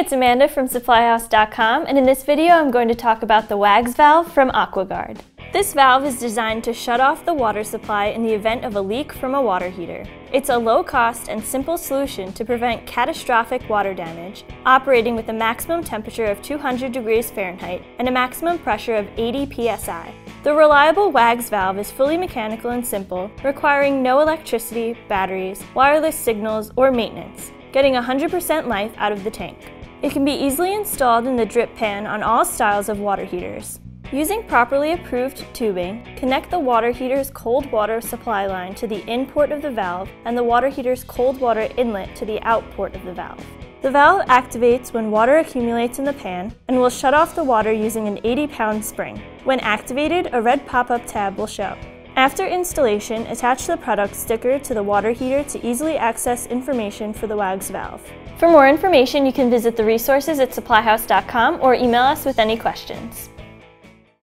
it's Amanda from supplyhouse.com, and in this video I'm going to talk about the WAGS valve from Aquaguard. This valve is designed to shut off the water supply in the event of a leak from a water heater. It's a low-cost and simple solution to prevent catastrophic water damage, operating with a maximum temperature of 200 degrees Fahrenheit and a maximum pressure of 80 psi. The reliable WAGS valve is fully mechanical and simple, requiring no electricity, batteries, wireless signals, or maintenance, getting 100% life out of the tank. It can be easily installed in the drip pan on all styles of water heaters. Using properly approved tubing, connect the water heater's cold water supply line to the in port of the valve and the water heater's cold water inlet to the out port of the valve. The valve activates when water accumulates in the pan and will shut off the water using an 80-pound spring. When activated, a red pop-up tab will show. After installation, attach the product sticker to the water heater to easily access information for the WAGS valve. For more information, you can visit the resources at supplyhouse.com or email us with any questions.